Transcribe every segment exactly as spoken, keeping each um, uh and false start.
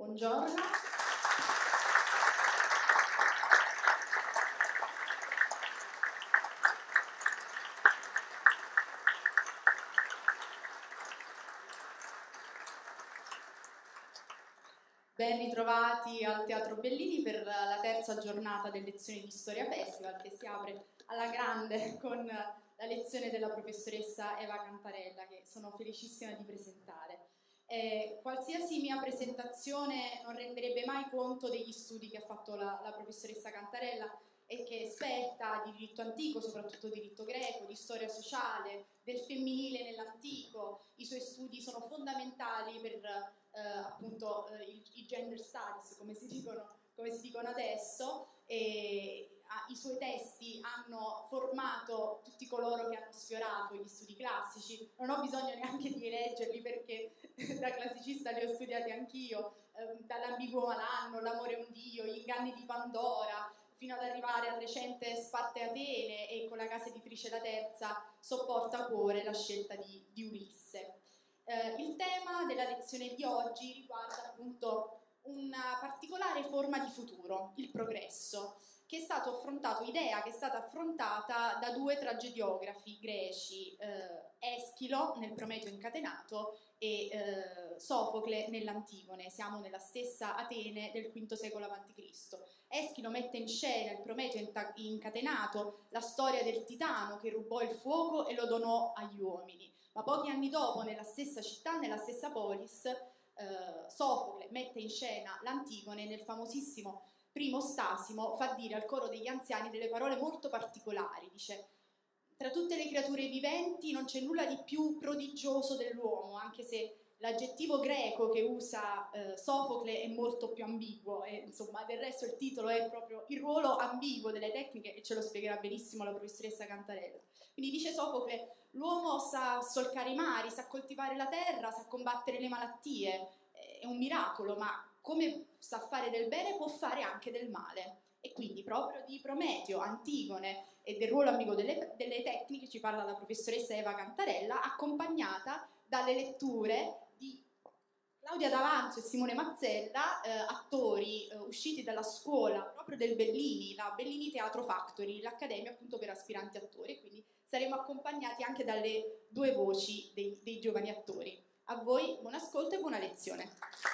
Buongiorno. Ben ritrovati al Teatro Bellini per la terza giornata delle lezioni di Storia Festival, che si apre alla grande con la lezione della professoressa Eva Cantarella, che sono felicissima di presentare. Eh, qualsiasi mia presentazione non renderebbe mai conto degli studi che ha fatto la, la professoressa Cantarella, e che è esperta di diritto antico, soprattutto diritto greco, di storia sociale, del femminile nell'antico. I suoi studi sono fondamentali per eh, appunto eh, i, i gender studies, come si dicono, come si dicono adesso, e ah, i suoi testi hanno formato tutti coloro che hanno sfiorato gli studi classici. Non ho bisogno neanche di leggerli, perché da classicista li ho studiati anch'io, eh, dall'ambiguo malanno, l'amore è un dio, gli inganni di Pandora, fino ad arrivare al recente Sparte Atene e con la casa editrice La Terza, Sopporta cuore, la scelta di, di Ulisse. Eh, il tema della lezione di oggi riguarda appunto una particolare forma di futuro, il progresso, che è stato affrontato, idea che è stata affrontata da due tragediografi greci, eh, Eschilo nel Prometeo incatenato e eh, Sofocle nell'Antigone. Siamo nella stessa Atene del quinto secolo avanti Cristo. Eschilo mette in scena il Prometeo incatenato, la storia del Titano che rubò il fuoco e lo donò agli uomini. Ma pochi anni dopo, nella stessa città, nella stessa polis, eh, Sofocle mette in scena l'Antigone nel famosissimo Primo Stasimo, fa dire al coro degli anziani delle parole molto particolari. Dice: tra tutte le creature viventi non c'è nulla di più prodigioso dell'uomo, anche se l'aggettivo greco che usa eh, Sofocle è molto più ambiguo, e insomma del resto il titolo è proprio il ruolo ambiguo delle tecniche, e ce lo spiegherà benissimo la professoressa Cantarella. Quindi dice Sofocle: l'uomo sa solcare i mari, sa coltivare la terra, sa combattere le malattie, è un miracolo, ma come sa fare del bene può fare anche del male. E quindi proprio di Prometeo, Antigone e del ruolo ambiguo delle, delle tecniche ci parla la professoressa Eva Cantarella, accompagnata dalle letture di Claudia D'Avanzo e Simone Mazzella, eh, attori eh, usciti dalla scuola proprio del Bellini, la Bellini Teatro Factory, l'accademia appunto per aspiranti attori. Quindi saremo accompagnati anche dalle due voci dei, dei giovani attori. A voi buon ascolto e buona lezione.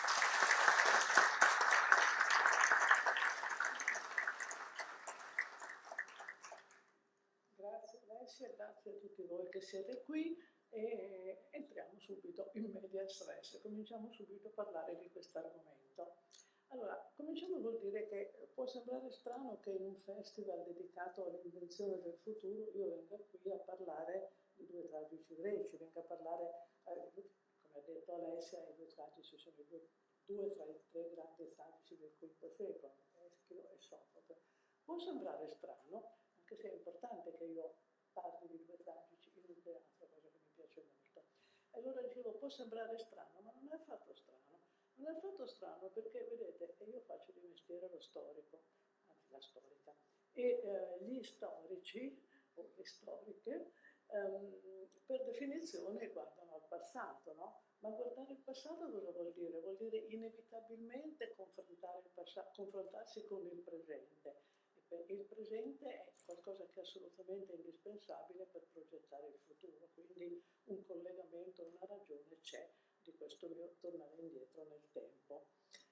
Grazie Alessia, grazie a tutti voi che siete qui, e entriamo subito in medias res, cominciamo subito a parlare di questo argomento. Allora, cominciamo vuol dire che può sembrare strano che in un festival dedicato all'invenzione del futuro io venga qui a parlare di due tragici greci, venga a parlare, eh, come ha detto Alessia, i due tragici sono i due, due tra i tre grandi tragici del quinto secolo, Eschilo e Sofocle. Può sembrare strano, anche se è importante che io parli di due tragici in un teatro, cosa che mi piace molto. E allora dicevo, può sembrare strano, ma non è affatto strano. Non è affatto strano perché, vedete, io faccio di mestiere lo storico, anzi la storica, e eh, gli storici, o le storiche, ehm, per definizione guardano al passato, no? Ma guardare il passato cosa vuol dire? Vuol dire inevitabilmente confrontare il passato, confrontarsi con il presente. Il presente è qualcosa che è assolutamente indispensabile per progettare il futuro, quindi un collegamento, una ragione c'è di questo mio tornare indietro nel tempo.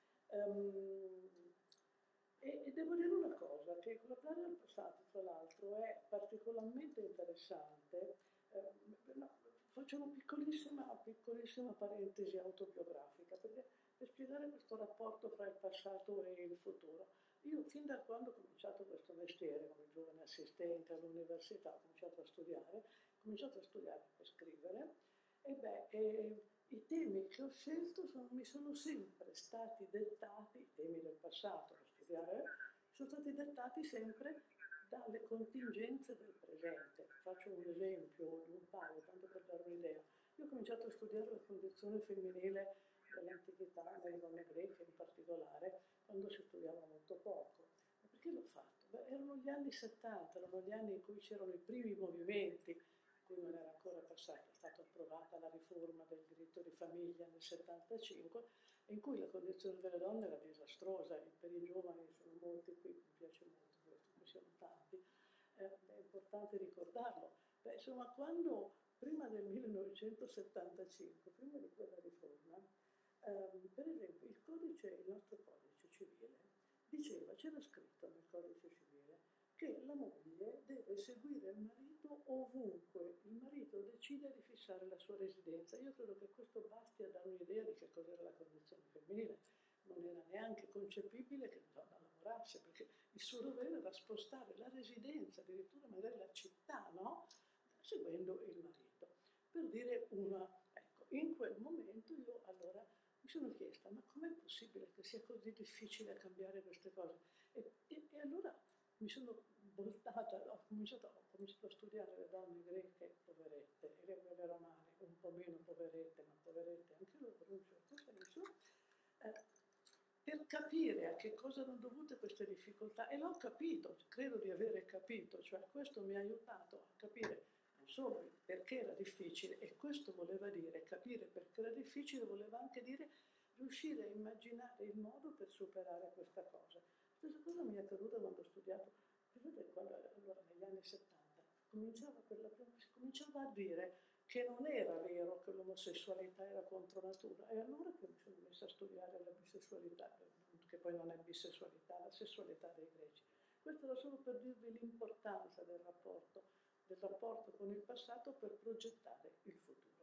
Um, e, e devo dire una cosa, che guardare al passato, tra l'altro, è particolarmente interessante. Eh, no, faccio una piccolissima, piccolissima parentesi autobiografica, perché per spiegare questo rapporto fra il passato e il futuro. Io fin da quando ho cominciato questo mestiere, come giovane assistente all'università, ho cominciato a studiare, ho cominciato a studiare per scrivere, e beh, eh, i temi che ho scelto sono, mi sono sempre stati dettati, i temi del passato da studiare, sono stati dettati sempre dalle contingenze del presente. Faccio un esempio di un paio, tanto per dare un'idea. Io ho cominciato a studiare la condizione femminile dell'antichità, delle donne greche in particolare, quando si studiava molto poco. E perché l'ho fatto? Beh, erano gli anni settanta, erano gli anni in cui c'erano i primi movimenti, in cui non era ancora passata, è stata approvata la riforma del diritto di famiglia nel settantacinque, in cui la condizione delle donne era disastrosa, e per i giovani sono molti qui, mi piace molto questo, mi siamo tanti, eh, è importante ricordarlo. Beh, insomma, quando prima del millenovecentosettantacinque, prima di quella riforma, ehm, per esempio il codice, il nostro codice civile, diceva, c'era scritto nel codice civile, che la moglie deve seguire il marito ovunque il marito decide di fissare la sua residenza. Io credo che questo basti a dare un'idea di che cos'era la condizione femminile. Non era neanche concepibile che una donna lavorasse, perché il suo dovere era spostare la residenza, addirittura magari la città, no? Seguendo il marito. Per dire una, ecco, in quel momento io allora mi sono chiesta, ma com'è possibile che sia così difficile cambiare queste cose? E, e, e allora mi sono voltata, ho cominciato, ho cominciato a studiare le donne greche poverette e le, le romane un po' meno poverette, ma poverette anche loro in un certo senso, eh, per capire a che cosa erano dovute queste difficoltà. E l'ho capito, credo di avere capito, cioè questo mi ha aiutato a capire non solo perché era difficile, e questo voleva dire, capire perché era difficile, voleva anche dire riuscire a immaginare il modo per superare questa cosa. Questa cosa mi è accaduta quando ho studiato, quando, allora negli anni settanta, cominciava, per la prima, si cominciava a dire che non era vero che l'omosessualità era contro natura, e allora che mi sono messa a studiare la bisessualità, che poi non è bisessualità, la sessualità dei greci. Questo era solo per dirvi l'importanza del rapporto, del rapporto con il passato per progettare il futuro.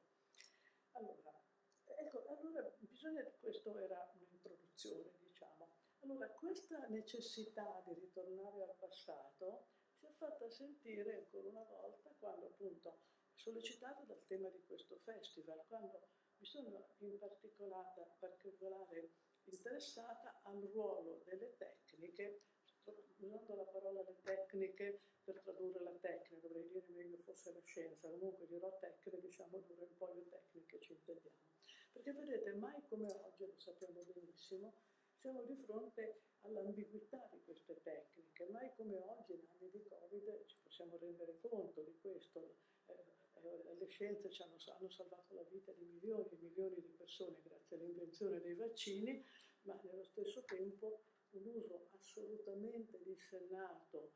Allora, ecco, allora bisogna, questo era un'introduzione, diciamo. Allora, questa necessità di ritornare al passato si è fatta sentire ancora una volta quando, appunto, sollecitata dal tema di questo festival, quando mi sono in particolare, particolare interessata al ruolo delle tecniche, usando la parola le tecniche per tradurre la tecnica, dovrei dire meglio forse la scienza, comunque dirò tecniche, diciamo d'ora in poi le tecniche ci intendiamo. Perché vedete, mai come oggi, lo sappiamo benissimo, siamo di fronte all'ambiguità di queste tecniche, mai come oggi in anni di Covid ci possiamo rendere conto di questo. Eh, eh, le scienze ci hanno, hanno salvato la vita di milioni e milioni di persone grazie all'invenzione dei vaccini, ma nello stesso tempo un uso assolutamente dissennato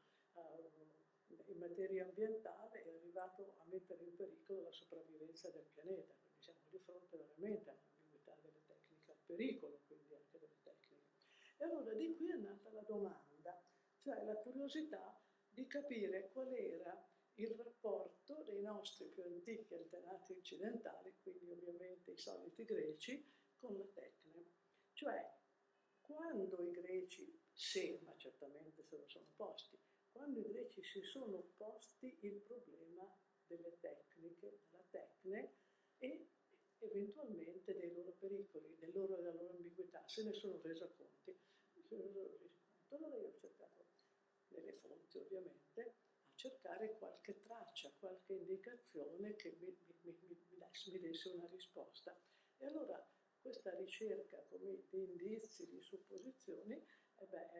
eh, in materia ambientale è arrivato a mettere in pericolo la sopravvivenza del pianeta, quindi siamo di fronte veramente all'ambiguità delle tecniche, al pericolo quindi anche delle tecniche. E allora di qui è nata la domanda, cioè la curiosità di capire qual era il rapporto dei nostri più antichi antenati occidentali, quindi ovviamente i soliti greci, con la tecne. Cioè, quando i greci, se, ma certamente se lo sono posti, quando i greci si sono posti il problema delle tecniche, della tecne e eventualmente dei loro pericoli, del loro, della loro ambiguità, se ne sono resa conti. Se ne sono resi conto. Allora io ho cercato, nelle fonti ovviamente, a cercare qualche traccia, qualche indicazione che mi, mi, mi, mi desse una risposta. E allora questa ricerca come, di indizi, di supposizioni, eh beh,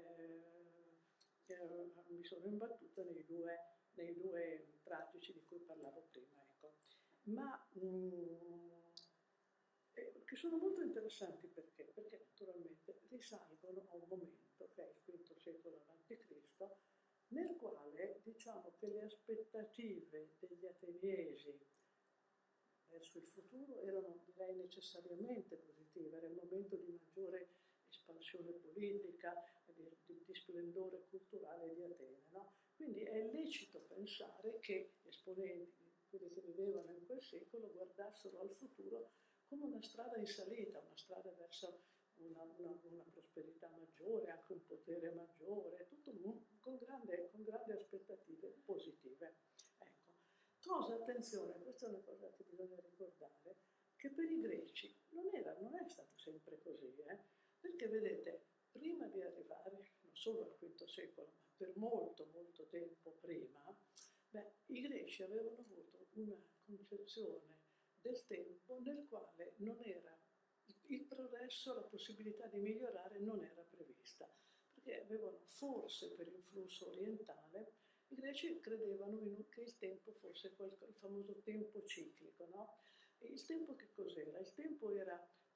eh, eh, mi sono imbattuta nei due, nei due tragici di cui parlavo prima. Ecco. Ma mh, eh, che sono molto interessanti perché? Perché naturalmente risalgono a un momento che è il quinto secolo avanti Cristo, nel quale diciamo che le aspettative degli ateniesi verso il futuro erano, direi, necessariamente positive, era il momento di maggiore espansione politica, di, di, di splendore culturale di Atene. No? Quindi è lecito pensare che gli esponenti, quelli che vivevano in quel secolo, guardassero al futuro come una strada in salita, una strada verso una, una, una prosperità maggiore, anche un potere maggiore, tutto con grandi con grande aspettative positive. Ecco. Cosa, attenzione, questa è una cosa che bisogna ricordare, che per i greci non, era, non è stato sempre così, eh? Perché vedete, prima di arrivare, non solo al quinto secolo, ma per molto, molto tempo prima, beh, i greci avevano avuto una concezione del tempo nel quale non era, il progresso, la possibilità di migliorare non era prevista, perché avevano forse per influsso orientale, i greci credevano in, che il tempo fosse quel, il famoso tempo ciclico, no? E il tempo che cos'era? Il tempo era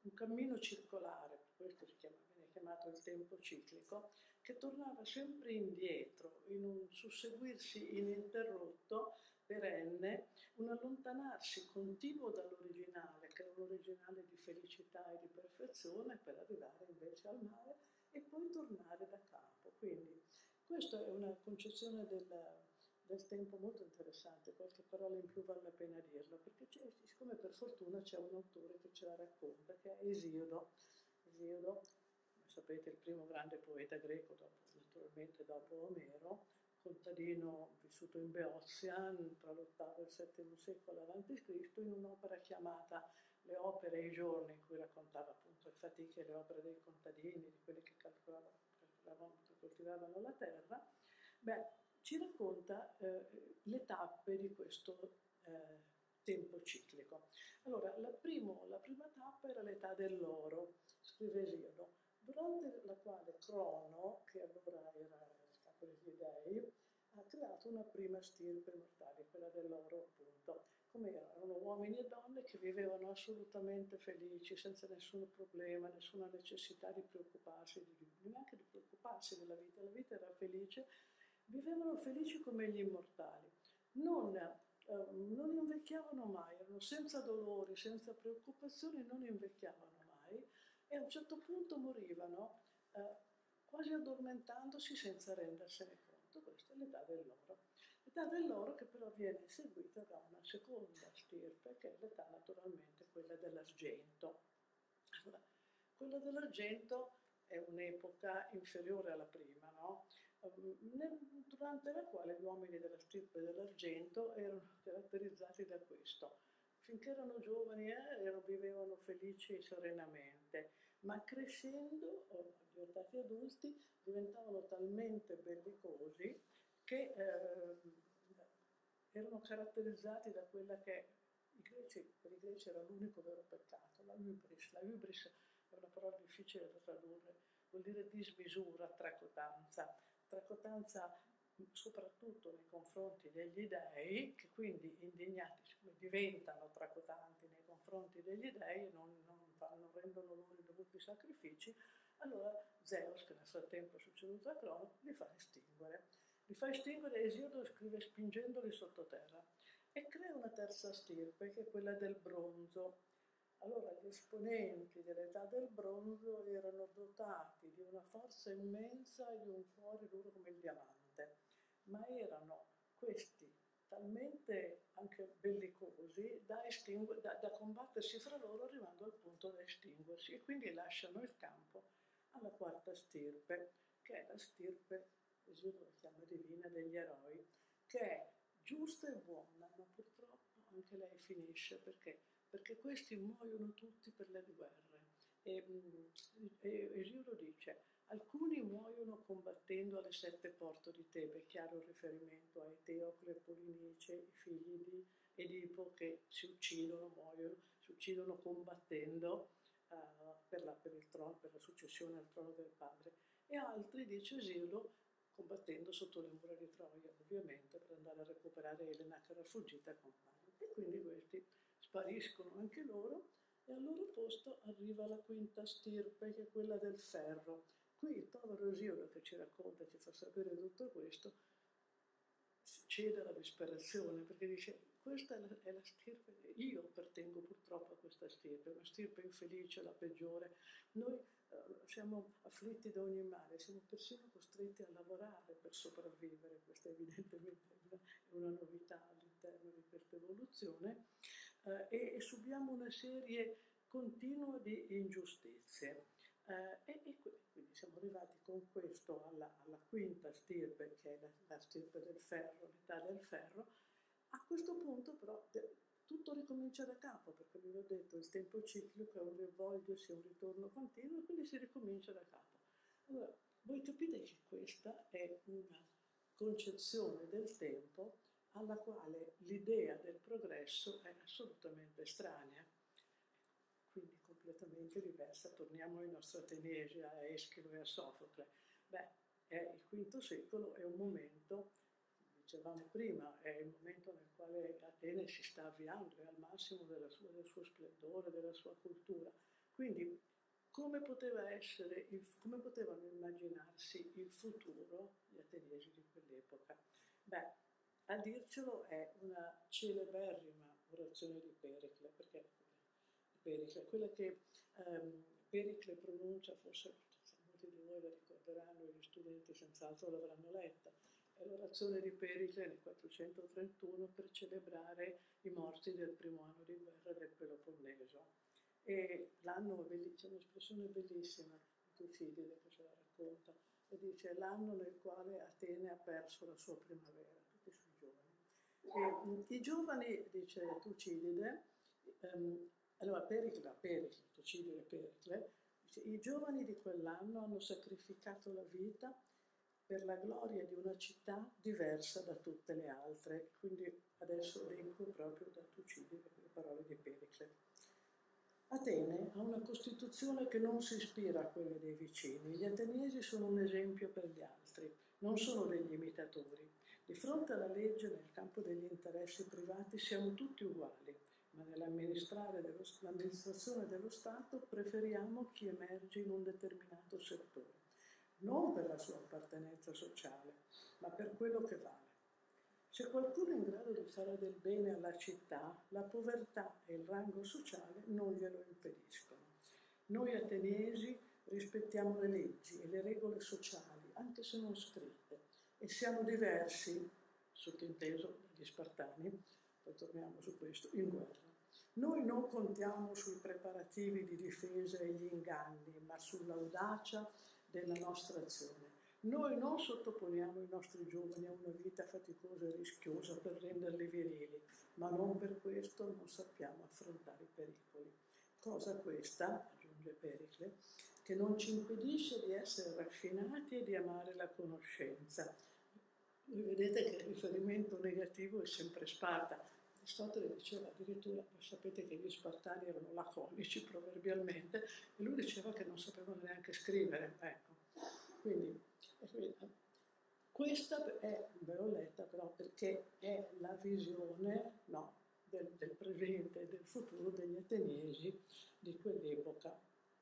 un cammino circolare, per questo si chiama, viene chiamato il tempo ciclico, che tornava sempre indietro, in un susseguirsi ininterrotto, perenne, un allontanarsi continuo dall'originale, che era un originale di felicità e di perfezione, per arrivare invece al mare e poi tornare da capo. Quindi questa è una concezione del, del tempo molto interessante, qualche parola in più vale la pena dirlo, perché siccome per fortuna c'è un autore che ce la racconta, che è Esiodo. Esiodo, come sapete, il primo grande poeta greco, dopo, naturalmente dopo Omero, contadino vissuto in Beozia tra l'ottavo e il settimo secolo avanti Cristo, in un'opera chiamata Le opere e i giorni, in cui raccontava appunto le fatiche e le opere dei contadini, di quelli che calcolavano, calcolavano, che coltivavano la terra. Beh, ci racconta eh, le tappe di questo eh, tempo ciclico. Allora, la, primo, la prima tappa era l'età dell'oro, scrive Esiodo, durante la quale Crono, che allora era il capo degli dei, ha creato una prima stirpe mortale, quella dell'oro appunto. Come erano? Erano uomini e donne che vivevano assolutamente felici, senza nessun problema, nessuna necessità di preoccuparsi, di, neanche di preoccuparsi della vita. La vita era felice, vivevano felici come gli immortali. Non, eh, non invecchiavano mai, erano senza dolori, senza preoccupazioni, non invecchiavano mai e a un certo punto morivano eh, quasi addormentandosi senza rendersene conto. Questa è l'età dell'oro. L'età dell'oro che però viene seguita da una seconda stirpe, che è l'età naturalmente quella dell'argento. Allora, quella dell'argento è un'epoca inferiore alla prima, no? Durante la quale gli uomini della stirpe dell'argento erano caratterizzati da questo. Finché erano giovani eh, erano, vivevano felici e serenamente, ma crescendo, diventati adulti, diventavano talmente bellicosi che eh, erano caratterizzati da quella che i greci, per i greci era l'unico vero peccato, la hybris. La hybris è una parola difficile da tradurre, vuol dire dismisura, tracotanza. Tracotanza soprattutto nei confronti degli dei, che quindi indignati diventano tracotanti nei confronti degli dei e non, non, non rendono loro i dovuti sacrifici, allora Zeus, che nel frattempo è succeduto a Crono, li fa estinguere. Li fa estinguere e Esiodo scrive spingendoli sottoterra e crea una terza stirpe che è quella del bronzo. Allora gli esponenti dell'età del bronzo erano dotati di una forza immensa e di un cuore duro come il diamante, ma erano questi talmente anche bellicosi da, estingu- da, da combattersi fra loro arrivando al punto da estinguersi e quindi lasciano il campo alla quarta stirpe, che è la stirpe, Esiodo la chiama divina, degli eroi, che è giusta e buona, ma purtroppo anche lei finisce perché perché questi muoiono tutti per le guerre. E, e Esiodo dice, alcuni muoiono combattendo alle sette porte di Tebe, chiaro riferimento a Eteocle, Polinice, i figli di Edipo che si uccidono, muoiono, si uccidono combattendo uh, per, la, per, il trono, per la successione al trono del padre, e altri, dice Esiodo, combattendo sotto le mura di Troia, ovviamente, per andare a recuperare Elena che era fuggita con Paris. E quindi questi spariscono anche loro e al loro posto arriva la quinta stirpe, che è quella del ferro. Qui il povero Esiodo che ci racconta, ci fa sapere tutto questo, cede alla disperazione perché dice questa è la, è la stirpe, io appartengo purtroppo a questa stirpe, una stirpe infelice, la peggiore. Noi eh, siamo afflitti da ogni male, siamo persino costretti a lavorare per sopravvivere, questa evidentemente è una, è una novità all'interno di questa evoluzione, eh, e, e subiamo una serie continua di ingiustizie. Eh, e, e quindi siamo arrivati con questo alla, alla quinta stirpe, che è la, la stirpe del ferro, l'età del ferro. A questo punto però de, tutto ricomincia da capo, perché vi ho detto il tempo ciclico è un rivolgersi, un ritorno continuo, e quindi si ricomincia da capo. Allora, voi capite che questa è una concezione del tempo alla quale l'idea del progresso è assolutamente estranea, quindi completamente diversa. Torniamo ai nostri Atenesi, a Eschilo e a Sofocle. Beh, è il quinto secolo è un momento, dicevamo prima, è il momento nel quale Atene si sta avviando, è al massimo della sua, del suo splendore, della sua cultura, Quindi come poteva essere, il, come potevano immaginarsi il futuro gli ateniesi di quell'epoca? Beh, a dircelo è una celeberrima orazione di Pericle, perché Pericle, quella che ehm, Pericle pronuncia, forse molti di voi la ricorderanno, gli studenti senz'altro l'avranno letta, è l'orazione di Pericle nel quattrocentotrentuno per celebrare i morti del primo anno di guerra del Peloponneso. E l'anno, c'è un'espressione bellissima di Tucidide che ce la racconta, e dice l'anno nel quale Atene ha perso la sua primavera, tutti sui giovani. E, i giovani, dice Tucidide, ehm, allora Pericle, Pericle, Tucidide Pericle, dice, i giovani di quell'anno hanno sacrificato la vita per la gloria di una città diversa da tutte le altre. Quindi adesso leggo proprio da Tucidide le parole di Pericle. Atene ha una costituzione che non si ispira a quelle dei vicini. Gli ateniesi sono un esempio per gli altri, non sono degli imitatori. Di fronte alla legge, nel campo degli interessi privati, siamo tutti uguali, ma nell'amministrazione dello Stato preferiamo chi emerge in un determinato settore, non per la sua appartenenza sociale, ma per quello che vale. Se qualcuno è in grado di fare del bene alla città, la povertà e il rango sociale non glielo impediscono. Noi ateniesi rispettiamo le leggi e le regole sociali, anche se non scritte, e siamo diversi, sottinteso dagli Spartani, poi torniamo su questo, in guerra. Noi non contiamo sui preparativi di difesa e gli inganni, ma sull'audacia della nostra azione. Noi non sottoponiamo i nostri giovani a una vita faticosa e rischiosa per renderli virili, ma non per questo non sappiamo affrontare i pericoli. Cosa questa, aggiunge Pericle, che non ci impedisce di essere raffinati e di amare la conoscenza. Voi vedete che il riferimento negativo è sempre Sparta. Aristotele diceva addirittura, sapete che gli spartani erano laconici proverbialmente, e lui diceva che non sapevano neanche scrivere. Ecco. Quindi, questa è, ve l'ho letta però perché è la visione, no, del, del presente e del futuro degli ateniesi di quell'epoca.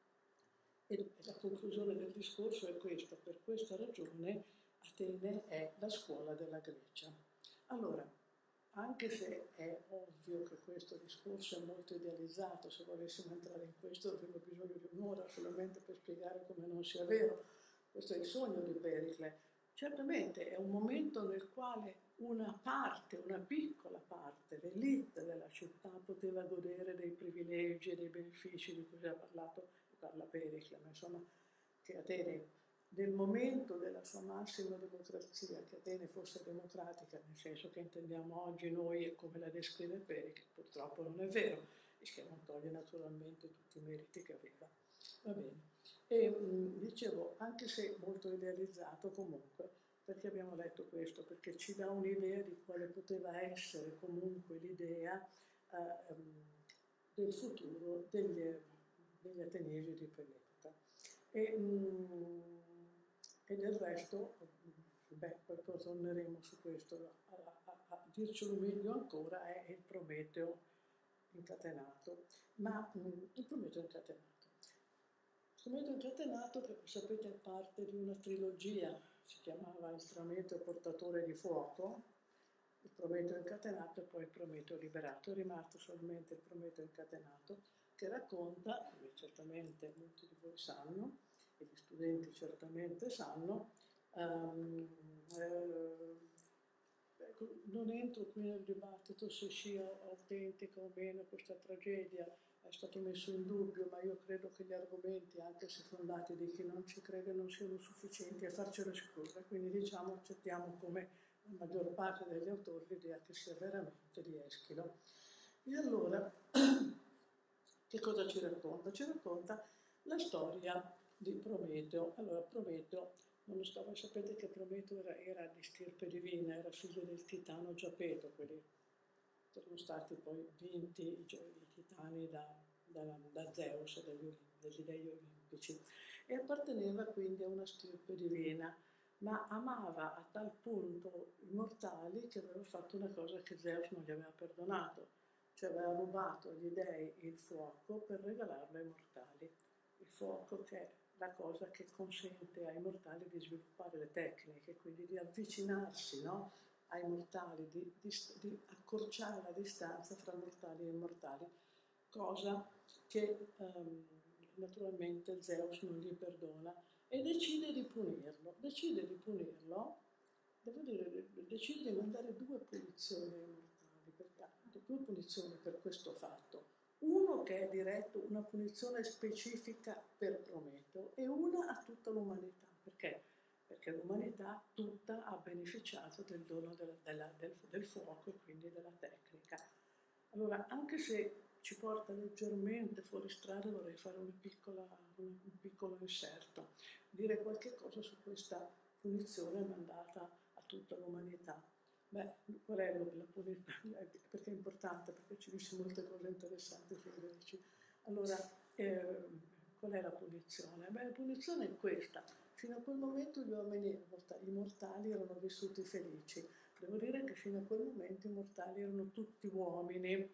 E la conclusione del discorso è questa: per questa ragione Atene è la scuola della Grecia. Allora, anche se è ovvio che questo discorso è molto idealizzato, se volessimo entrare in questo avremmo bisogno di un'ora solamente per spiegare come non sia vero, questo è il sogno di Pericle. Certamente è un momento nel quale una parte, una piccola parte, l'elite della città poteva godere dei privilegi e dei benefici di cui ha parlato, parla Pericle, ma insomma che Atene, nel momento della sua massima democrazia, che Atene fosse democratica, nel senso che intendiamo oggi noi e come la descrive Pericle, purtroppo non è vero, e che non toglie naturalmente tutti i meriti che aveva. Va bene. E mh, dicevo, anche se molto idealizzato comunque, perché abbiamo letto questo? Perché ci dà un'idea di quale poteva essere comunque l'idea eh, del futuro degli, degli ateniesi di quell'epoca. E, mh, e del resto, beh, poi torneremo su questo, a, a, a dircelo meglio ancora, è il Prometeo incatenato. Ma mh, il Prometeo incatenato. Il Prometeo incatenato, che sapete è parte di una trilogia, si chiamava il Prometeo portatore di fuoco, il Prometeo incatenato e poi il Prometeo liberato. È rimasto solamente il Prometeo incatenato, che racconta, come certamente molti di voi sanno, e gli studenti certamente sanno, um, eh, non entro qui nel dibattito se sia autentica o meno questa tragedia, è stato messo in dubbio, ma io credo che gli argomenti, anche se fondati di chi non ci crede, non siano sufficienti a farcelo escludere, quindi diciamo accettiamo come la maggior parte degli autori l'idea che sia veramente di Eschilo. E allora, che cosa ci racconta? Ci racconta la storia di Prometeo. Allora, Prometeo, non lo so, voi sapete che Prometeo era, era di stirpe divina, era figlio del titano Giapeto, quelli sono stati poi vinti i, i titani da, da, da Zeus, dagli, dagli dei olimpici, e apparteneva quindi a una stirpe divina, ma amava a tal punto i mortali che aveva fatto una cosa che Zeus non gli aveva perdonato, cioè aveva rubato agli dei il fuoco per regalarlo ai mortali. Il fuoco che è la cosa che consente ai mortali di sviluppare le tecniche, quindi di avvicinarsi, no, ai mortali, di, di, di accorciare la distanza fra mortali e immortali, cosa che um, naturalmente Zeus non gli perdona e decide di punirlo. Decide di punirlo, devo dire, decide di mandare due punizioni ai mortali, perché, due punizioni per questo fatto. Uno che è diretto, una punizione specifica per Prometeo e una a tutta l'umanità. Perché? Perché l'umanità tutta ha beneficiato del dono della, della, del, del fuoco e quindi della tecnica. Allora, anche se ci porta leggermente fuori strada, vorrei fare una piccola, un, un piccolo inserto, dire qualche cosa su questa punizione mandata a tutta l'umanità. Beh, qual è la punizione? Perché è importante, perché ci dice molte cose interessanti sui greci. Allora, eh, qual è la punizione? Beh, la punizione è questa. Fino a quel momento gli uomini, i mortali, erano vissuti felici. Devo dire che fino a quel momento i mortali erano tutti uomini.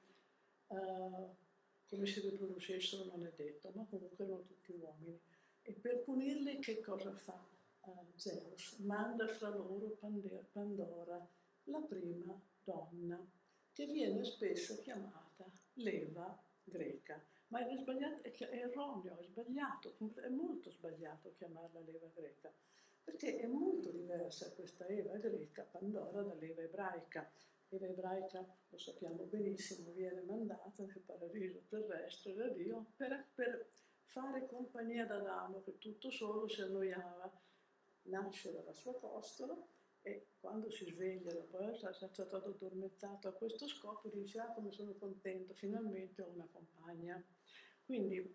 Uh, come si riproducessero non è detto, ma comunque erano tutti uomini. E per punirli che cosa fa uh, Zeus? Manda fra loro Pandora, la prima donna, che viene spesso chiamata leva greca. Ma è, sbagliato, è erroneo, è sbagliato, è molto sbagliato chiamarla leva greca, perché è molto diversa questa Eva greca, Pandora, dall'Eva ebraica. L'Eva ebraica, lo sappiamo benissimo, viene mandata nel paradiso terrestre da Dio per, per fare compagnia ad Adamo, che tutto solo si annoiava. Nasce dalla sua costola e quando si sveglia, dopo essere stato addormentato a questo scopo, dice: ah, come sono contento, finalmente ho una compagna. Quindi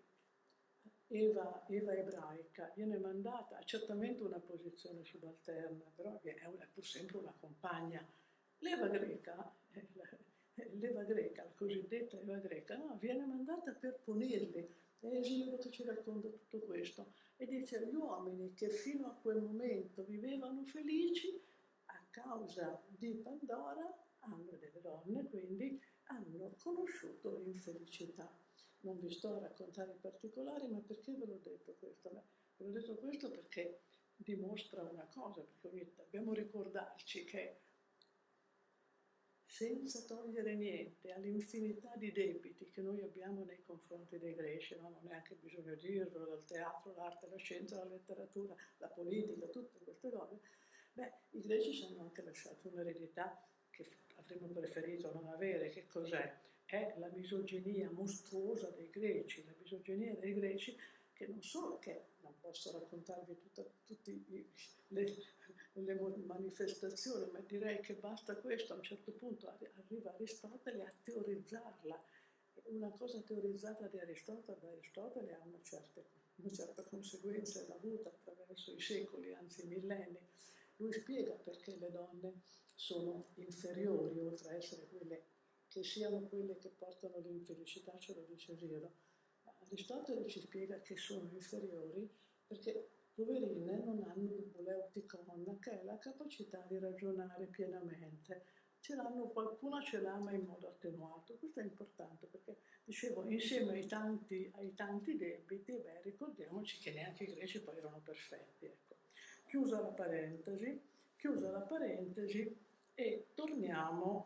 Eva, Eva ebraica viene mandata, ha certamente una posizione subalterna, però è, è pur sempre una compagna. L'Eva greca, l'Eva greca, la cosiddetta Eva greca, no, viene mandata per punirli. È Esilio che ci racconta tutto questo. E dice: gli uomini che fino a quel momento vivevano felici, a causa di Pandora, hanno delle donne, quindi hanno conosciuto l'infelicità. Non vi sto a raccontare i particolari, ma perché ve l'ho detto questo? Beh, ve l'ho detto questo perché dimostra una cosa, perché dobbiamo ricordarci che senza togliere niente all'infinità di debiti che noi abbiamo nei confronti dei greci, no? Non è neanche bisogno dirlo, dal teatro, l'arte, la scienza, la letteratura, la politica, tutte queste cose, beh, i greci ci hanno anche lasciato un'eredità che avremmo preferito non avere. Che cos'è? È la misoginia mostruosa dei greci, la misoginia dei greci che non solo che, non posso raccontarvi tutte le, le manifestazioni, ma direi che basta questo, a un certo punto arriva Aristotele a teorizzarla. Una cosa teorizzata di Aristotele, da Aristotele ha una certa, una certa conseguenza, l'ha avuta attraverso i secoli, anzi i millenni. Lui spiega perché le donne sono inferiori, oltre a essere quelle che siano quelle che portano l'infelicità, ce lo dice Giro. Aristotele ci spiega che sono inferiori perché poverine non hanno il boleuticon, che è la capacità di ragionare pienamente. Ce l'hanno, qualcuna ce l'ha, ma in modo attenuato. Questo è importante perché, dicevo, insieme ai tanti, ai tanti debiti, beh, ricordiamoci che neanche i greci poi erano perfetti. Ecco. Chiusa la parentesi, chiusa la parentesi e torniamo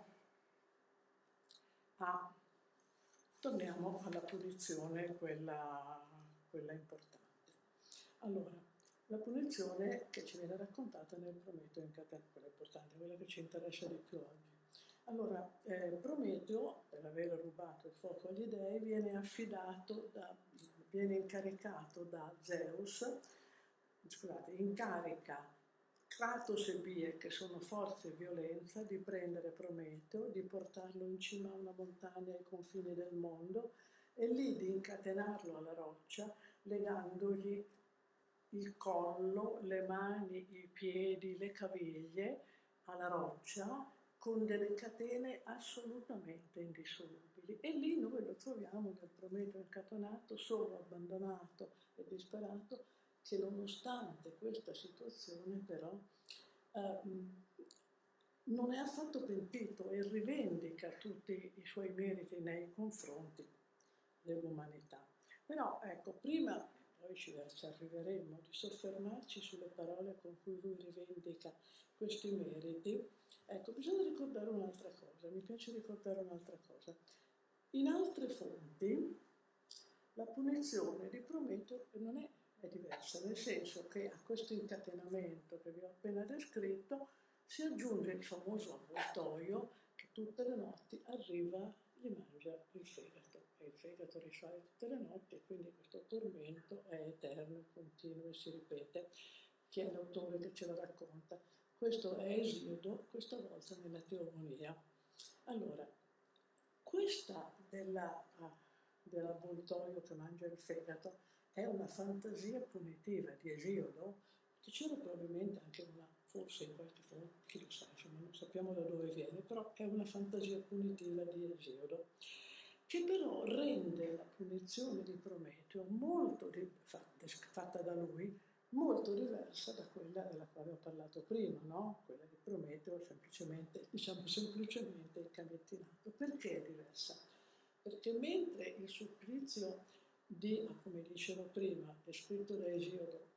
a torniamo alla punizione, quella, quella importante. Allora, la punizione che ci viene raccontata nel Prometeo incatenato, quella importante, quella che ci interessa di più oggi. Allora, eh, Prometeo, per aver rubato il fuoco agli dei, viene affidato, da, viene incaricato da Zeus, scusate, incarica Kratos e Bie, che sono forza e violenza, di prendere Prometeo, di portarlo in cima a una montagna ai confini del mondo e lì di incatenarlo alla roccia, legandogli il collo, le mani, i piedi, le caviglie alla roccia con delle catene assolutamente indissolubili. E lì noi lo troviamo nel Prometeo incatenato, solo, abbandonato e disperato, che nonostante questa situazione però ehm, non è affatto pentito e rivendica tutti i suoi meriti nei confronti dell'umanità. Però ecco, prima, poi ci, ci arriveremo, di soffermarci sulle parole con cui lui rivendica questi meriti, ecco, bisogna ricordare un'altra cosa, mi piace ricordare un'altra cosa. In altre fonti la punizione di Prometeo non è, è diversa, nel senso che a questo incatenamento che vi ho appena descritto si aggiunge il famoso avvoltoio che tutte le notti arriva, gli mangia il fegato, e il fegato risale tutte le notti e quindi questo tormento è eterno, continuo e si ripete. Chi è l'autore che ce lo racconta? Questo è Esiodo, questa volta nella Teogonia. Allora, questa della, dell'avvoltoio che mangia il fegato è una fantasia punitiva di Esiodo, che c'era probabilmente anche una, forse in qualche fonte, chi lo sa, insomma, non sappiamo da dove viene, però è una fantasia punitiva di Esiodo, che però rende la punizione di Prometeo molto fatta da lui, molto diversa da quella della quale ho parlato prima, no? Quella di Prometeo semplicemente, diciamo semplicemente incamettinato. Perché è diversa? Perché mentre il supplizio di, come dicevo prima, descritto da Esiodo,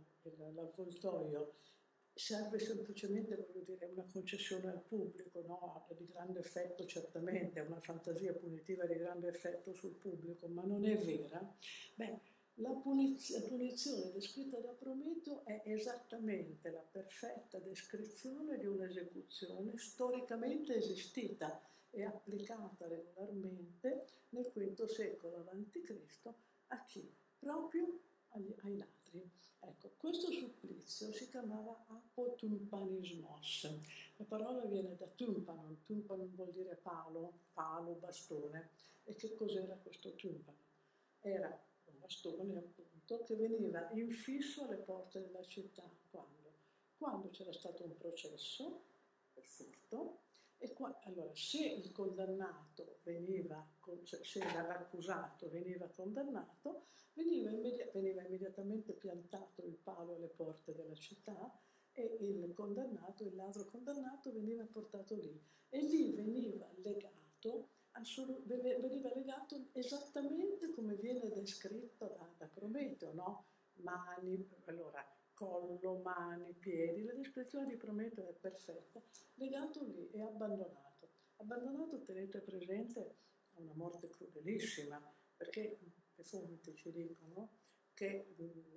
l'avvoltoio, serve semplicemente, voglio dire, una concessione al pubblico, no? Di grande effetto certamente, è una fantasia punitiva di grande effetto sul pubblico, ma non è vera. Beh, la punizione, la punizione descritta da Prometeo è esattamente la perfetta descrizione di un'esecuzione storicamente esistita e applicata regolarmente nel quinto secolo avanti Cristo a chi? Proprio agli, ai ladri. Ecco, questo supplizio si chiamava apotympanismos. La parola viene da tympanon, tympanon vuol dire palo, palo, bastone. E che cos'era questo tympanon? Era un bastone, appunto, che veniva infisso alle porte della città. Quando? Quando c'era stato un processo per furto, e qua, allora, se il condannato veniva, cioè se l'accusato veniva condannato, veniva, immedi- veniva immediatamente piantato il palo alle porte della città e il condannato, il ladro condannato, veniva portato lì. E lì veniva legato, assolu- veniva legato esattamente come viene descritto da, da Prometeo, no? Mani, allora, collo, mani, piedi, la descrizione di Prometeo è perfetta, legato lì e abbandonato. Abbandonato, tenete presente, è una morte crudelissima, perché le fonti ci dicono che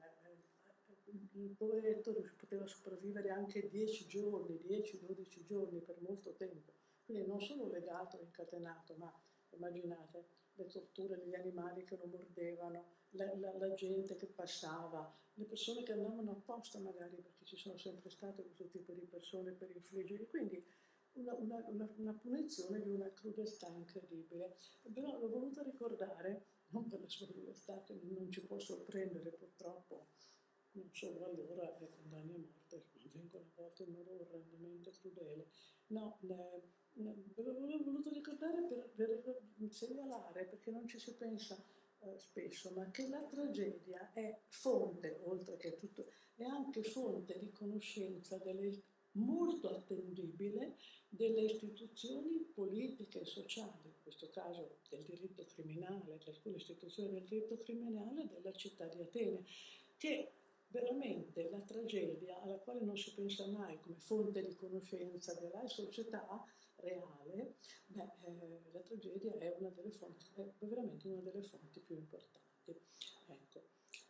il poveretto poteva sopravvivere anche dieci giorni, dieci dodici giorni, per molto tempo. Quindi non solo legato e incatenato, ma immaginate le torture degli animali che lo mordevano, la, la, la gente che passava, le persone che andavano apposta magari, perché ci sono sempre state questo tipo di persone per infliggere, quindi una, una, una, una punizione di una crudeltà incredibile. Però l'ho voluta ricordare, non per la sua crudeltà, che non ci può sorprendere purtroppo, non solo allora le condanne a morte vengono a volte in modo orrendamente crudele. No, ne, ne, ve l'ho voluto ricordare per, per segnalare, perché non ci si pensa eh, spesso, ma che la tragedia è fonte, oltre che tutto, è anche fonte di conoscenza delle, molto attendibile delle istituzioni politiche e sociali, in questo caso del diritto criminale, di alcune istituzioni del diritto criminale della città di Atene, che veramente la tragedia alla quale non si pensa mai come fonte di conoscenza della società reale, beh, eh, la tragedia è una delle fonti, è veramente una delle fonti più importanti. Ecco.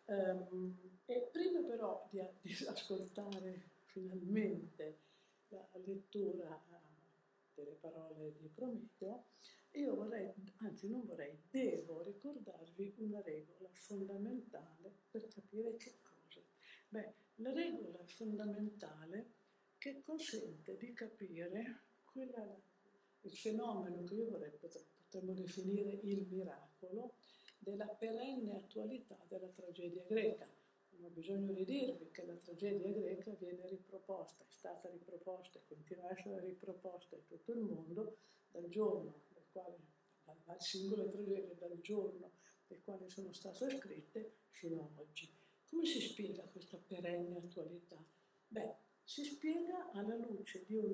Um, e prima però di, di ascoltare finalmente la lettura uh, delle parole di Prometeo, io vorrei, anzi non vorrei, devo ricordarvi una regola fondamentale per capire che cosa. Beh, la regola fondamentale che consente di capire quella, il fenomeno che io vorrei, potremmo definire il miracolo della perenne attualità della tragedia greca. Non ho bisogno di dirvi che la tragedia greca viene riproposta, è stata riproposta e continua a essere riproposta in tutto il mondo dal giorno del quale, dal singolo tragedia, dal giorno del quale sono state scritte fino ad oggi. Come si spiega questa perenne attualità? Beh, si spiega alla luce di una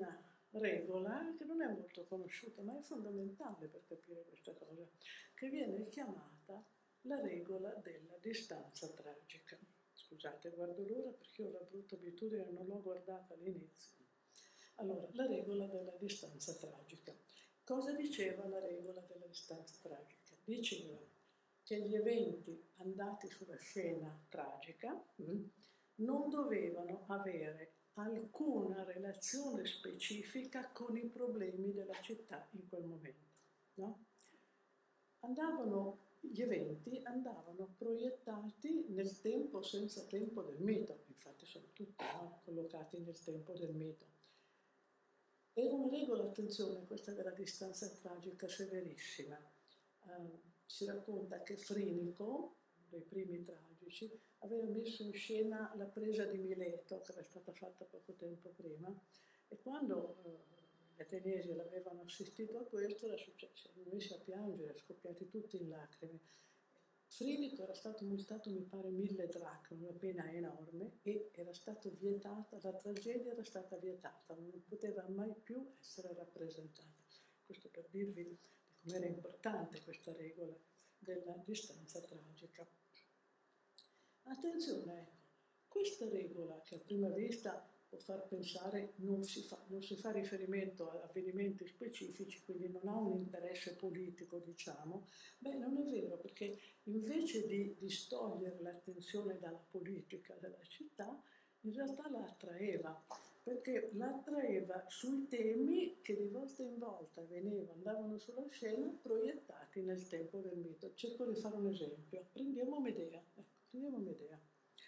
regola, che non è molto conosciuta, ma è fondamentale per capire questa cosa, che viene chiamata la regola della distanza tragica. Scusate, guardo l'ora perché ho la brutta abitudine, non l'ho guardata all'inizio. Allora, la regola della distanza tragica. Cosa diceva la regola della distanza tragica? Diceva che gli eventi andati sulla scena tragica mh, non dovevano avere alcuna relazione specifica con i problemi della città in quel momento. No? Andavano, gli eventi andavano proiettati nel tempo senza tempo del mito, infatti sono tutti no, collocati nel tempo del mito. Era una regola, attenzione, questa della distanza tragica severissima. Uh, si racconta che Frinico, uno dei primi tragici, aveva messo in scena la presa di Mileto, che era stata fatta poco tempo prima, e quando uh, gli ateniesi l'avevano assistito a questo, era successo, si erano messi a piangere, scoppiati tutti in lacrime. Frinico era stato multato, mi pare, mille dracme, una pena enorme, e era stato vietata, la tragedia era stata vietata, non poteva mai più essere rappresentata. Questo per dirvi di com'era importante questa regola della distanza tragica. Attenzione, ecco, questa regola che a prima vista può far pensare non si fa, non si fa riferimento a avvenimenti specifici, quindi non ha un interesse politico, diciamo, beh, non è vero, perché invece di distogliere l'attenzione dalla politica della città, in realtà la attraeva, perché la attraeva sui temi che di volta in volta venivano, andavano sulla scena, proiettati nel tempo del mito. Cerco di fare un esempio. Prendiamo Medea. Ecco, prendiamo Medea.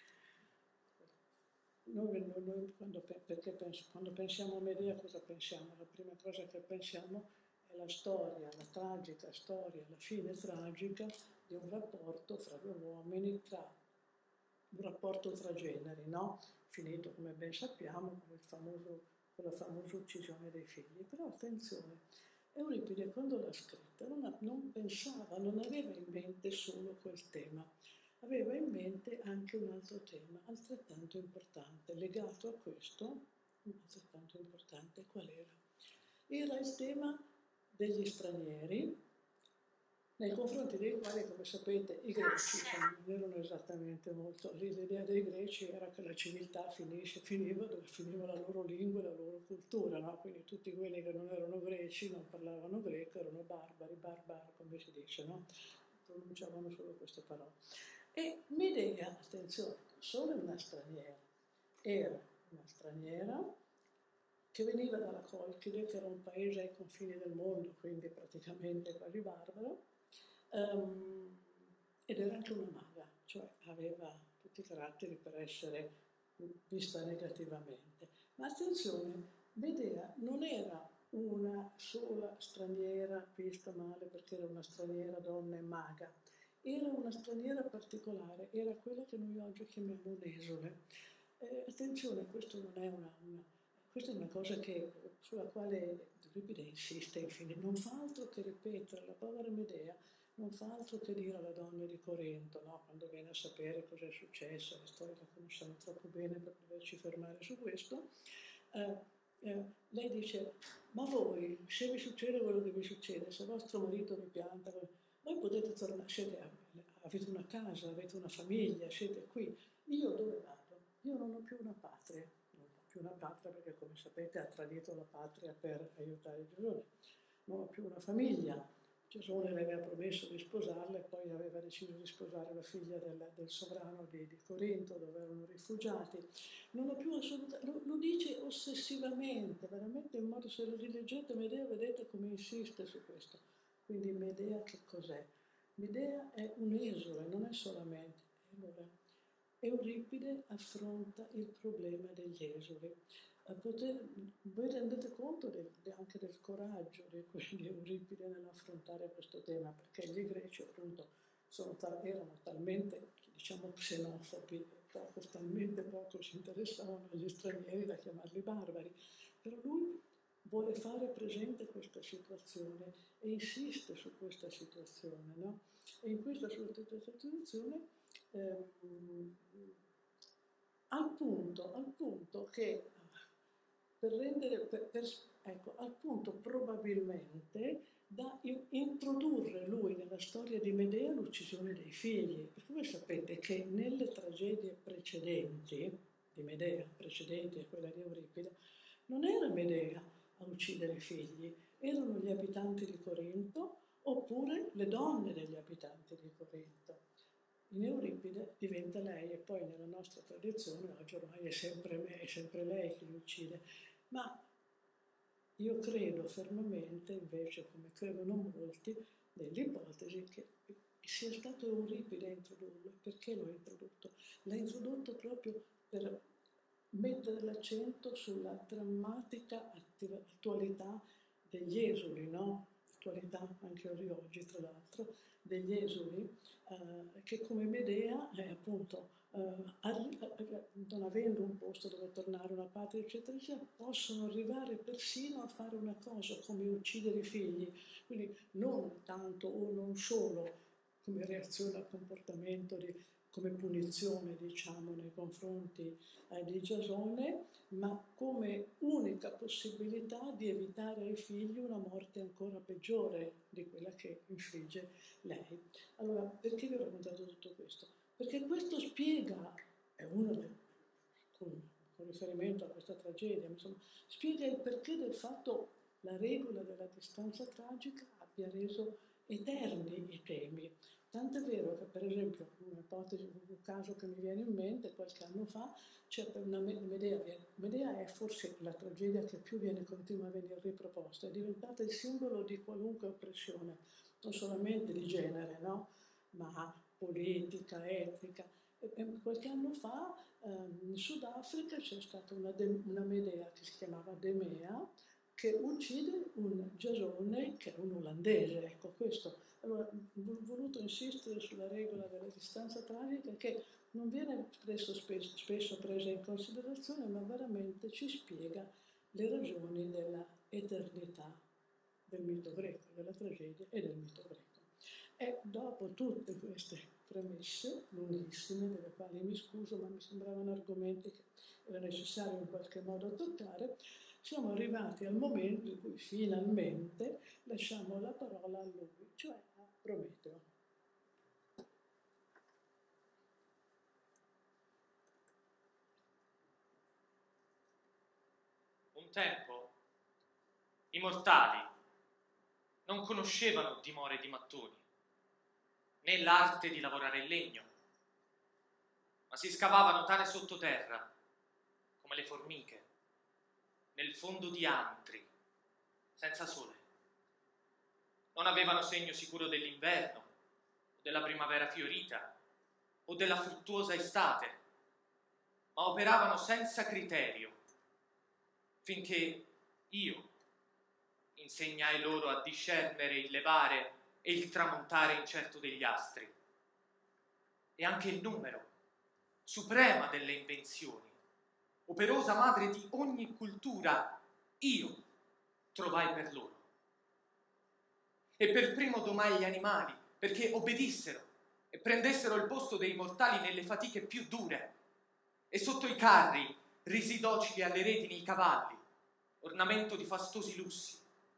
Noi, noi, noi quando, perché pens- quando pensiamo a Medea cosa pensiamo? La prima cosa che pensiamo è la storia, la tragica storia, la fine tragica di un rapporto fra due uomini, tra, un rapporto tra generi, no? Finito, come ben sappiamo, con, il famoso, con la famosa uccisione dei figli. Però attenzione, Euripide quando l'ha scritta non, ha, non pensava, non aveva in mente solo quel tema. Aveva in mente anche un altro tema altrettanto importante, legato a questo, altrettanto importante, qual era? Era il tema degli stranieri, nei confronti dei quali, come sapete, i greci insomma, non erano esattamente molto. L'idea dei greci era che la civiltà finisce, finiva dove finiva la loro lingua e la loro cultura, no? Quindi tutti quelli che non erano greci, non parlavano greco, erano barbari, barbari, come si dice, no? Pronunciavano solo queste parole. E Medea, attenzione, non solo una straniera, era una straniera che veniva dalla Colchide, che era un paese ai confini del mondo, quindi praticamente quasi barbaro, um, ed era anche una maga, cioè aveva tutti i caratteri per essere vista negativamente. Ma attenzione, Medea non era una sola straniera vista male perché era una straniera donna e maga, era una straniera particolare, era quella che noi oggi chiamiamo un'esule. Eh, attenzione, questo non è una, una, questa è una cosa che, sulla quale Euripide insiste infine, non fa altro che ripetere, la povera Medea non fa altro che dire alla donna di Corinto, no? Quando viene a sapere cosa è successo, la storia la conosciamo troppo bene per doverci fermare su questo, eh, eh, lei dice, ma voi, se vi succede quello che vi succede, se vostro marito vi pianta, voi potete tornare, siete, avete una casa, avete una famiglia, siete qui. Io dove vado? Io non ho più una patria. Non ho più una patria perché, come sapete, ha tradito la patria per aiutare Gesone. Non ho più una famiglia. Gesone le aveva promesso di sposarla e poi aveva deciso di sposare la figlia del, del sovrano di, di Corinto, dove erano rifugiati. Non ho più assolutamente... Lo, lo dice ossessivamente, veramente in modo... Se lo rileggete Medea, vedete come insiste su questo. Quindi Medea che cos'è? Medea è un'esule, non è solamente. Allora, Euripide affronta il problema degli esuli. Poter, voi rendete conto del, anche del coraggio di, di Euripide nell'affrontare questo tema, perché gli greci appunto sono, erano talmente, diciamo, xenofobi, poco, talmente poco si interessavano agli stranieri da chiamarli barbari, però lui vuole fare presente questa situazione e insiste su questa situazione, no? E in questa situazione ehm, al punto, al punto che per rendere, per, per, ecco, al punto probabilmente da in, introdurre lui nella storia di Medea l'uccisione dei figli. Perché voi sapete che nelle tragedie precedenti, di Medea, precedenti a quella di Euripide, non era Medea a uccidere i figli, erano gli abitanti di Corinto oppure le donne degli abitanti di Corinto. In Euripide diventa lei, e poi nella nostra tradizione oggi ormai è sempre, me, è sempre lei che li uccide. Ma io credo fermamente, invece, come credono molti, nell'ipotesi che sia stato Euripide a introdurlo. Perché l'ho introdotto? L'ha introdotto proprio per mettere l'accento sulla drammatica attualità degli esuli, no? Attualità anche di oggi, tra l'altro, degli esuli, eh, che come Medea, eh, appunto, eh, non avendo un posto dove tornare, una patria, eccetera, eccetera, possono arrivare persino a fare una cosa come uccidere i figli, quindi non tanto o non solo come reazione al comportamento di, come punizione, diciamo, nei confronti eh, di Giasone, ma come unica possibilità di evitare ai figli una morte ancora peggiore di quella che infligge lei. Allora, perché vi ho raccontato tutto questo? Perché questo spiega, è uno del, con, con riferimento a questa tragedia, insomma, spiega il perché del fatto la regola della distanza tragica abbia reso eterni i temi. Tant'è vero che, per esempio, un'ipotesi, un caso che mi viene in mente, qualche anno fa, c'è per una Medea. Medea è forse la tragedia che più viene, continua a venire riproposta, è diventata il simbolo di qualunque oppressione, non solamente di genere, no? Ma politica, etnica. E, e qualche anno fa eh, in Sudafrica c'è stata una, de, una Medea che si chiamava Demea, che uccide un Giasone che è un olandese, ecco questo. Allora, ho voluto insistere sulla regola della distanza tragica che non viene spesso, spesso, spesso presa in considerazione, ma veramente ci spiega le ragioni della eternità del mito greco, della tragedia e del mito greco. E dopo tutte queste premesse, lunghissime, delle quali mi scuso, ma mi sembravano argomenti che era necessario in qualche modo toccare, siamo arrivati al momento in cui finalmente lasciamo la parola a lui, cioè a Prometeo. Un tempo i mortali non conoscevano dimore di mattoni, né l'arte di lavorare il legno, ma si scavavano tane sottoterra, come le formiche, nel fondo di antri, senza sole. Non avevano segno sicuro dell'inverno, o della primavera fiorita, o della fruttuosa estate, ma operavano senza criterio, finché io insegnai loro a discernere il levare e il tramontare incerto degli astri, e anche il numero, suprema delle invenzioni, operosa madre di ogni cultura, io trovai per loro. E per primo domai gli animali, perché obbedissero e prendessero il posto dei mortali nelle fatiche più dure, e sotto i carri, risi docili alle redini i cavalli, ornamento di fastosi lussi.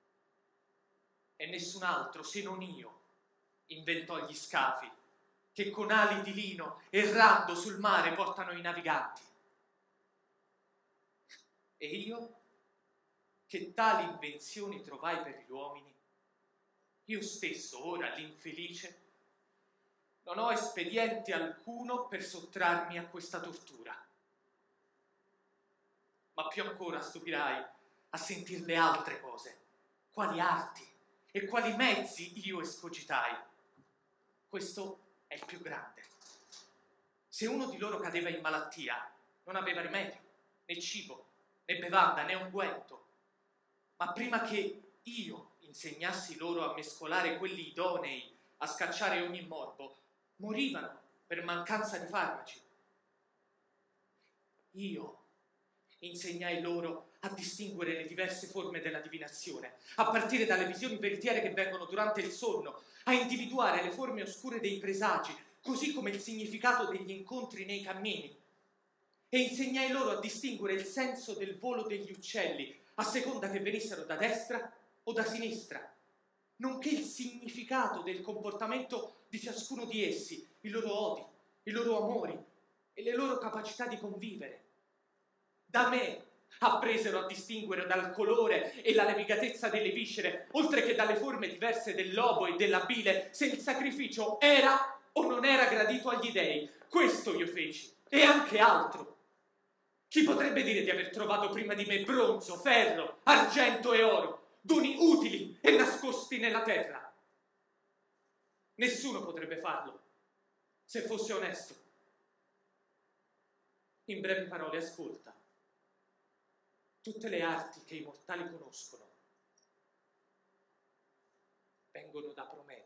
E nessun altro, se non io, inventò gli scafi, che con ali di lino, errando sul mare, portano i naviganti. E io, che tali invenzioni trovai per gli uomini, io stesso, ora l'infelice, non ho espediente alcuno per sottrarmi a questa tortura. Ma più ancora stupirai a sentir le altre cose, quali arti e quali mezzi io escogitai. Questo è il più grande. Se uno di loro cadeva in malattia, non aveva rimedio, né cibo, né bevanda, né unguento. Ma prima che io insegnassi loro a mescolare quelli idonei a scacciare ogni morbo, morivano per mancanza di farmaci. Io insegnai loro a distinguere le diverse forme della divinazione, a partire dalle visioni veritiere che vengono durante il sonno, a individuare le forme oscure dei presagi, così come il significato degli incontri nei cammini. e insegnai loro a distinguere il senso del volo degli uccelli a seconda che venissero da destra o da sinistra, nonché il significato del comportamento di ciascuno di essi, i loro odi, i loro amori e le loro capacità di convivere. Da me appresero a distinguere dal colore e la levigatezza delle viscere, oltre che dalle forme diverse del lobo e della bile, se il sacrificio era o non era gradito agli dei. Questo io feci, e anche altro. Chi potrebbe dire di aver trovato prima di me bronzo, ferro, argento e oro, doni utili e nascosti nella terra? Nessuno potrebbe farlo, se fosse onesto. In brevi parole, ascolta. Tutte le arti che i mortali conoscono vengono da Prometeo.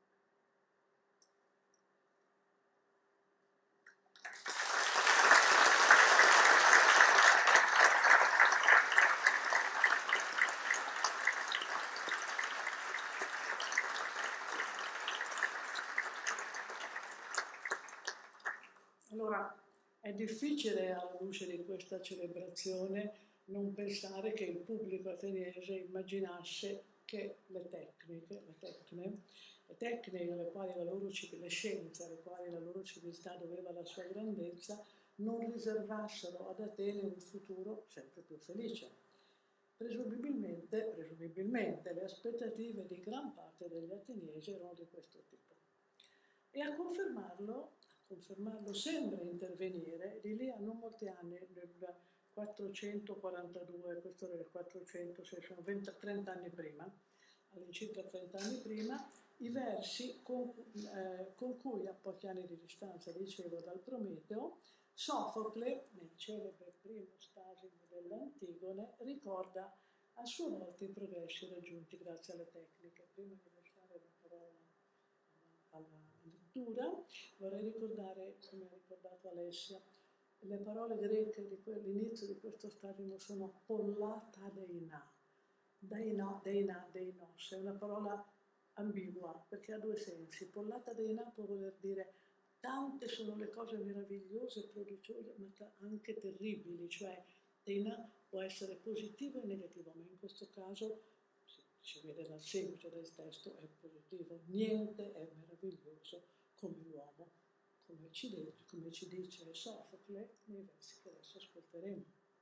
Allora, è difficile alla luce di questa celebrazione non pensare che il pubblico ateniese immaginasse che le tecniche, le tecne, le tecniche alle quali la loro le scienze, alle quali la loro civiltà doveva la sua grandezza, non riservassero ad Atene un futuro sempre più felice. Presumibilmente, presumibilmente le aspettative di gran parte degli ateniesi erano di questo tipo. E a confermarlo, a confermarlo sembra intervenire, di lì a non molti anni, nel quattrocentoquarantadue, questo era il quattrocento, cioè sono venti, trenta anni prima, all'incirca trenta anni prima, i versi con, eh, con cui a pochi anni di distanza, dicevo, dal Prometeo, Sofocle, nel celebre primo Stasimo dell'Antigone, ricorda a sua volta i progressi raggiunti grazie alle tecniche. Prima di lasciare la parola alla lettura, vorrei ricordare, come ha ricordato Alessia, le parole greche di l'inizio di questo Stasimo sono pollata deina, deina, deina, deinos, è una parola ambigua perché ha due sensi. Pollata deina può voler dire tante sono le cose meravigliose e prodigiose, ma anche terribili, cioè deina può essere positivo e negativo, ma in questo caso, si vede dal seguito del testo, è positivo. Niente è meraviglioso come l'uomo, come ci, dice, come ci dice Sofocle nei versi che adesso ascolteremo.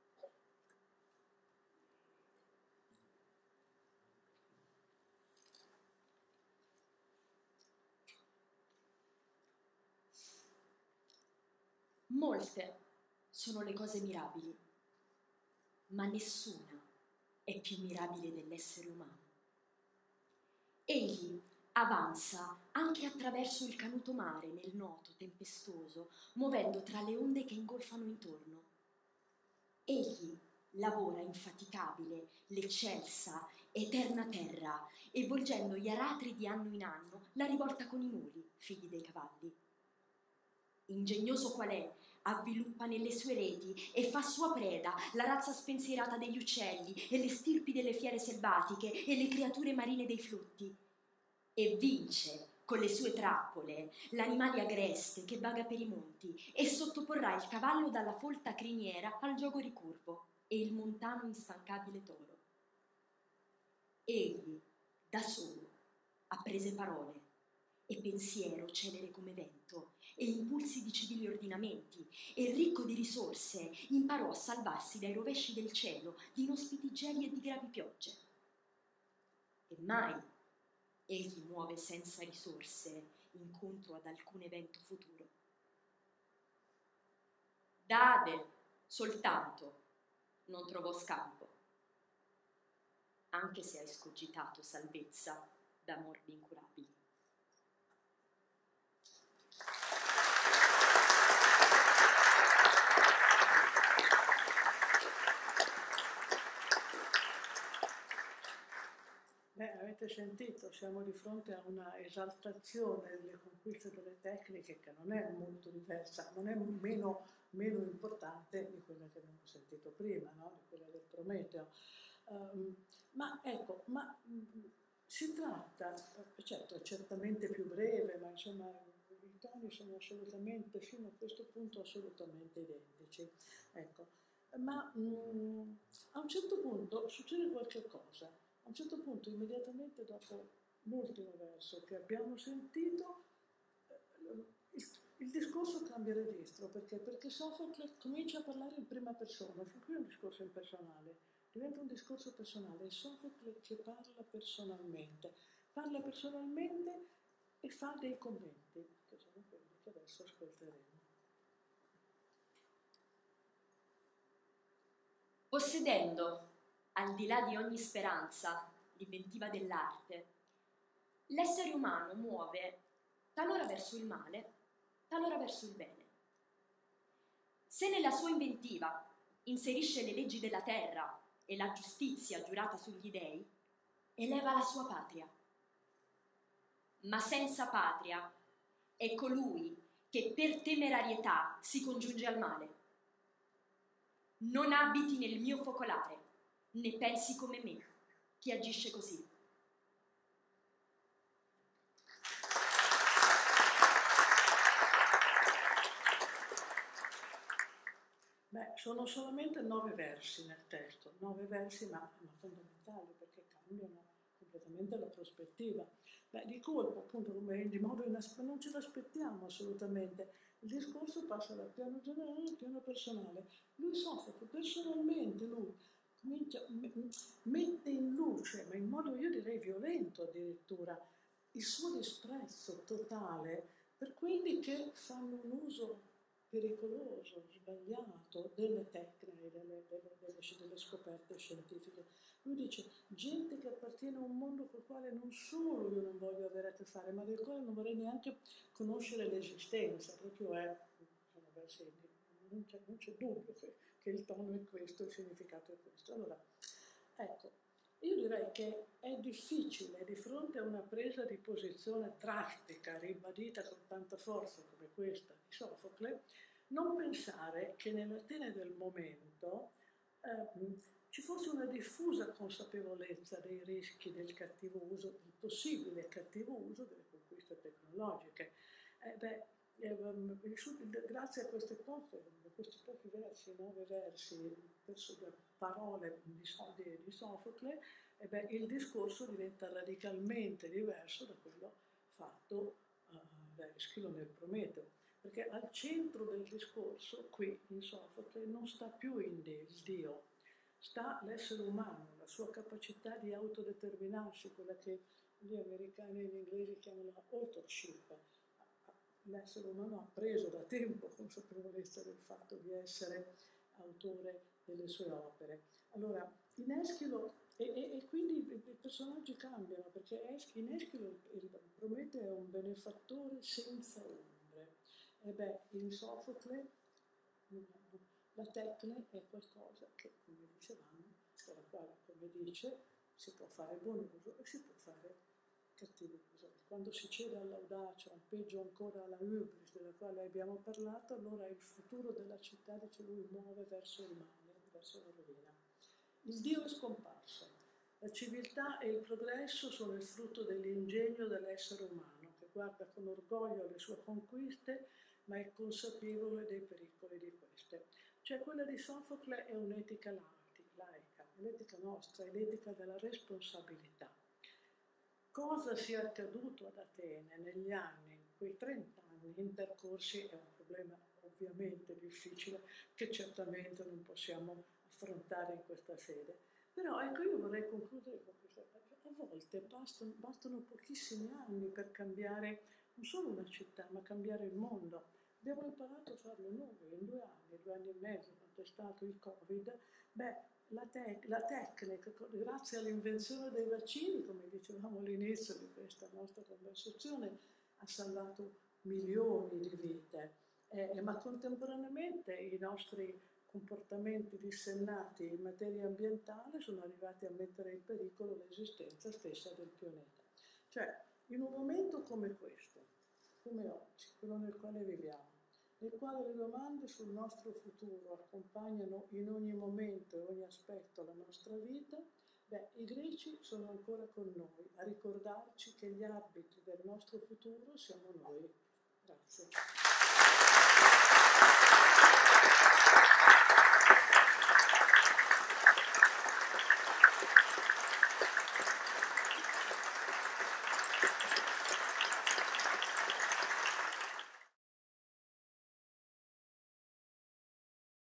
Molte sono le cose mirabili, ma nessuna è più mirabile dell'essere umano. Egli avanza anche attraverso il canuto mare nel noto tempestoso, muovendo tra le onde che ingolfano intorno. Egli lavora infaticabile l'eccelsa, eterna terra, e volgendo gli aratri di anno in anno, la rivolta con i muli, figli dei cavalli. Ingegnoso qual è, avviluppa nelle sue reti e fa sua preda la razza spensierata degli uccelli e le stirpi delle fiere selvatiche e le creature marine dei flutti. E vince con le sue trappole l'animale agreste che vaga per i monti e sottoporrà il cavallo dalla folta criniera al giogo ricurvo e il montano instancabile toro. Egli, da solo, apprese parole e pensiero celere come vento e impulsi di civili ordinamenti e ricco di risorse imparò a salvarsi dai rovesci del cielo, di inospiti geli e di gravi piogge. E mai egli muove senza risorse incontro ad alcun evento futuro. Da Ade soltanto non trovò scampo, anche se ha escogitato salvezza da morbi incurabili. Beh, avete sentito, siamo di fronte a una esaltazione delle conquiste delle tecniche che non è molto diversa, non è meno, meno importante di quella che abbiamo sentito prima, no? Di quella del Prometeo. Um, ma ecco, ma mh, si tratta, certo è certamente più breve, ma insomma il americani sono assolutamente, fino a questo punto, assolutamente identici. Ecco. Ma mh, a un certo punto succede qualche cosa. A un certo punto, immediatamente dopo l'ultimo verso che abbiamo sentito, il, il discorso cambia registro. Perché? Perché Sofocle comincia a parlare in prima persona. Fin qui è un discorso impersonale, diventa un discorso personale. È Sofocle che parla personalmente. Parla personalmente e fa dei commenti, che sono quelli che adesso ascolteremo. Possedendo, al di là di ogni speranza, l'inventiva dell'arte, l'essere umano muove talora verso il male, talora verso il bene. Se nella sua inventiva inserisce le leggi della terra e la giustizia giurata sugli dei, eleva la sua patria. Ma senza patria è colui che per temerarietà si congiunge al male. Non abiti nel mio focolare, né pensi come me, chi agisce così. Beh, sono solamente nove versi nel testo, nove versi ma, ma fondamentali, perché cambiano completamente la prospettiva. Beh, di colpo, appunto, come di modo inaspettato, non ce l'aspettiamo assolutamente. Il discorso passa dal piano generale al piano personale. Lui Sofocle, personalmente, lui comincia, mette in luce, ma in modo, io direi, violento addirittura, il suo disprezzo totale per quelli che fanno un uso pericoloso, sbagliato delle tecniche, delle, delle, delle, delle scoperte scientifiche. Lui dice, gente che appartiene a un mondo col quale non solo io non voglio avere a che fare, ma del quale non vorrei neanche conoscere l'esistenza, proprio è, sono versi, non c'è, non c'è dubbio che, che il tono è questo, il significato è questo. Allora, ecco, io direi che è difficile, di fronte a una presa di posizione drastica, ribadita con tanta forza come questa di Sofocle, non pensare che nell'Atene del momento eh, ci fosse una diffusa consapevolezza dei rischi del cattivo uso, del possibile cattivo uso delle conquiste tecnologiche. Eh, beh, eh, grazie a queste poche, a questi pochi versi, nove versi, parole di, di, di Sofocle, eh beh, il discorso diventa radicalmente diverso da quello fatto uh, da Eschilo nel Prometeo, perché al centro del discorso qui in Sofocle non sta più in Dio, il Dio, sta l'essere umano, la sua capacità di autodeterminarsi, quella che gli americani e gli inglesi chiamano la authorship. L'essere umano ha preso da tempo consapevolezza del fatto di essere autore delle sue opere. Allora, in Eschilo, e, e, e quindi i, i personaggi cambiano, perché in Eschilo il, il Prometeo è un benefattore senza ombre. E beh, in Sofocle la tecne è qualcosa che, come dicevamo, della quale, come dice, si può fare buon uso e si può fare cattivo uso. Quando si cede all'audacia, o peggio ancora alla hubris della quale abbiamo parlato, allora il futuro della città, dice lui, muove verso il male, verso la rovina. Il Dio è scomparso. La civiltà e il progresso sono il frutto dell'ingegno dell'essere umano, che guarda con orgoglio alle sue conquiste, ma è consapevole dei pericoli di queste. Cioè quella di Sofocle è un'etica laica, l'etica nostra è l'etica della responsabilità. Cosa sia accaduto ad Atene negli anni, in quei trent'anni intercorsi, è un problema ovviamente difficile che certamente non possiamo affrontare in questa sede. Però ecco, io vorrei concludere con questa cosa. A volte bastano, bastano pochissimi anni per cambiare non solo una città, ma cambiare il mondo. Abbiamo imparato a farlo noi in due anni, due anni e mezzo, quando è stato il Covid. Beh, la, te- la tecnica, grazie all'invenzione dei vaccini, come dicevamo all'inizio di questa nostra conversazione, ha salvato milioni di vite, eh, ma contemporaneamente i nostri comportamenti dissennati in materia ambientale sono arrivati a mettere in pericolo l'esistenza stessa del pianeta. Cioè, in un momento come questo, come oggi, quello nel quale viviamo, nel quale le domande sul nostro futuro accompagnano in ogni momento e ogni aspetto la nostra vita, beh, i greci sono ancora con noi a ricordarci che gli arbitri del nostro futuro siamo noi. Grazie.